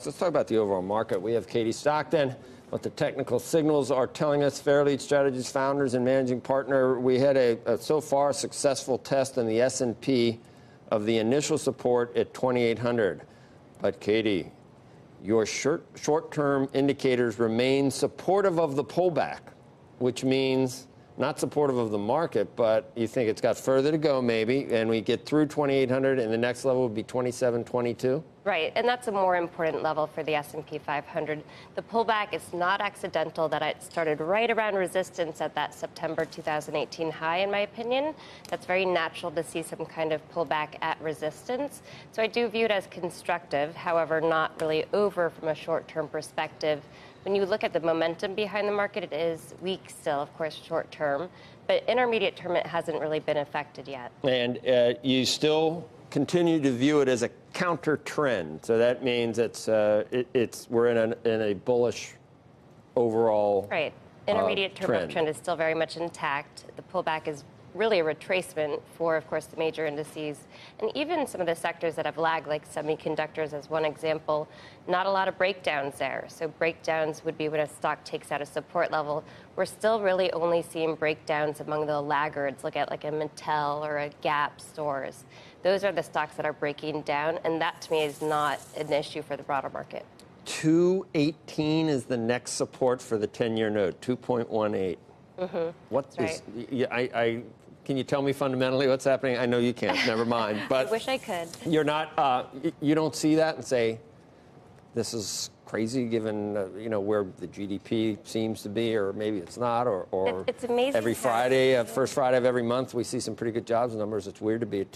stocks. Let's talk about the overall market. We have Katie Stockton, what the technical signals are telling us. Fairlead Strategies founders and managing partner. We had a so far successful test in the S&P of the initial support at 2,800. But Katie, your short-term indicators remain supportive of the pullback, which means not supportive of the market, but you think it's got further to go maybe, and we get through 2,800 and the next level would be 2722? Right, and that's a more important level for the S&P 500. The pullback is not accidental that it started right around resistance at that September 2018 high, in my opinion. That's very natural to see some kind of pullback at resistance. So I do view it as constructive, however, not really over from a short-term perspective. When you look at the momentum behind the market, it is weak still, of course, short term, but intermediate term, it hasn't really been affected yet. And you still continue to view it as a counter trend, so that means we're in a bullish overall right. Intermediate term trend is still very much intact. The pullback is really a retracement for, of course, the major indices. And even some of the sectors that have lagged, like semiconductors as one example, not a lot of breakdowns there. So breakdowns would be when a stock takes out a support level. We're still really only seeing breakdowns among the laggards. Look at like a Mattel or a Gap stores. Those are the stocks that are breaking down, and that to me is not an issue for the broader market. 218 is the next support for the 10-year note, 2.18. What is, right. Can you tell me fundamentally what's happening? I know you can't, never mind. But I wish I could. You're not, you don't see that and say, this is crazy given, where the GDP seems to be, or maybe it's not, or it's amazing. Every Friday, first Friday of every month, we see some pretty good jobs numbers. It's weird to be at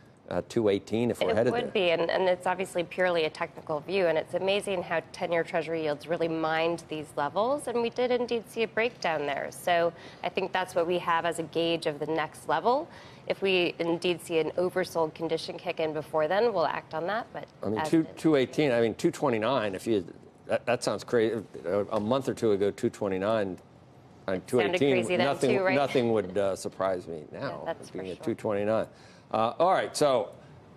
218 if we're headed there. It would be, and it's obviously purely a technical view, and it's amazing how 10-year Treasury yields really mined these levels, and we did indeed see a breakdown there. So I think that's what we have as a gauge of the next level. If we indeed see an oversold condition kick in before then, we'll act on that. But I mean, 218, I mean, 229, if you, that sounds crazy. A month or two ago, 229, I mean, 218, nothing would surprise me now, that's being at sure. 229. All right, so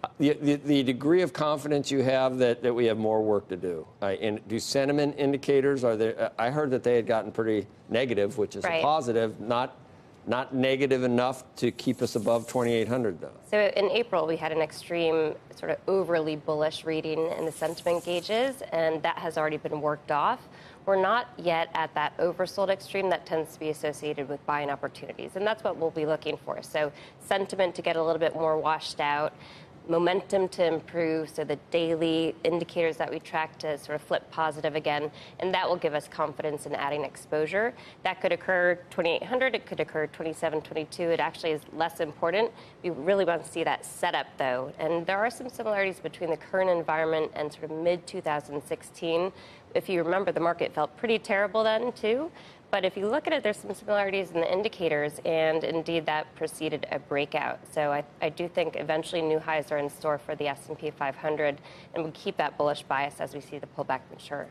the degree of confidence you have that we have more work to do. And do sentiment indicators, are there? I heard that they had gotten pretty negative, which is a positive, not negative enough to keep us above 2,800, though. So in April, we had an extreme, sort of overly bullish reading in the sentiment gauges, and that has already been worked off. We're not yet at that oversold extreme that tends to be associated with buying opportunities, and that's what we'll be looking for. So sentiment to get a little bit more washed out, momentum to improve, so the daily indicators that we track to sort of flip positive again, and that will give us confidence in adding exposure. That could occur 2,800, it could occur 2722. It actually is less important. We really want to see that setup, though, and there are some similarities between the current environment and sort of mid-2016. If you remember, the market felt pretty terrible then, too. But if you look at it, there's some similarities in the indicators, and indeed that preceded a breakout. So I do think eventually new highs are in store for the S&P 500, and we'll keep that bullish bias as we see the pullback mature.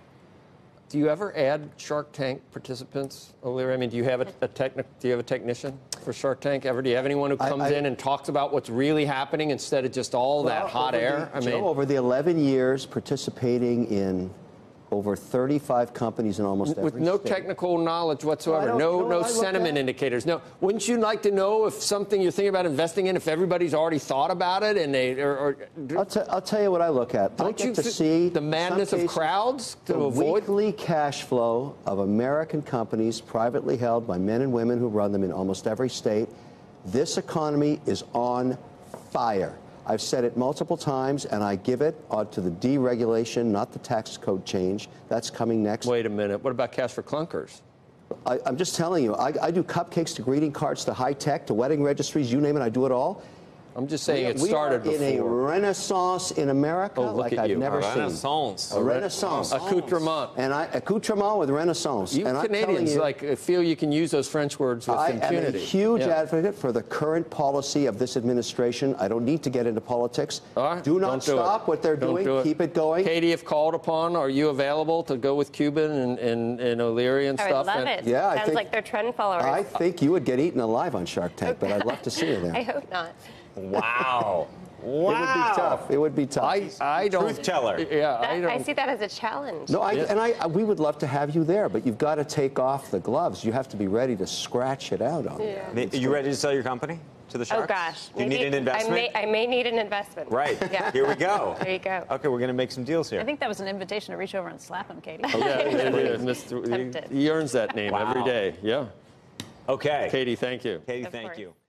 Do you ever add Shark Tank participants, O'Leary? I mean, do you have a technician for Shark Tank ever? Do you have anyone who comes in and talks about what's really happening instead of just all that hot air? Over the 11 years participating in over 35 companies in almost every state. With no technical knowledge whatsoever, no sentiment indicators. No, wouldn't you like to know if something you're thinking about investing in, if everybody's already thought about it and they I'll tell you what I look at. Don't you see the madness of crowds to avoid weekly cash flow of American companies privately held by men and women who run them in almost every state? This economy is on fire. I've said it multiple times, and I give it to the deregulation, not the tax code change. That's coming next. Wait a minute. What about cash for clunkers? I'm just telling you, I do cupcakes to greeting cards to high tech to wedding registries, you name it, I do it all. I'm just saying it started before. We are in a renaissance in America like I've never seen. Renaissance. A renaissance. Accoutrement. And accoutrement with renaissance. You and Canadians feel you can use those French words with impunity. I am a huge advocate for the current policy of this administration. I don't need to get into politics. Do not stop what they're doing. Keep it going. Katie, if called upon, are you available to go with Cuban and O'Leary and stuff? I would love it. Yeah, Sounds like they're trend followers. I think you would get eaten alive on Shark Tank, but I'd love to see you there. I hope not. Wow. Wow. It would be tough. It would be tough. I don't. Truth teller. Yeah, I don't. I see that as a challenge. No, we would love to have you there, but you've got to take off the gloves. You have to be ready to scratch it out on there. Are you ready to sell your company to the Sharks? Oh gosh. Do you need an investment? I may need an investment. Right. Yeah. Here we go. There you go. Okay, we're going to make some deals here. I think that was an invitation to reach over and slap him, Katie. Yeah, it is. Mr. Tempted. He earns that name every day. Yeah. Okay. Katie, thank you. Katie, Of thank course. you.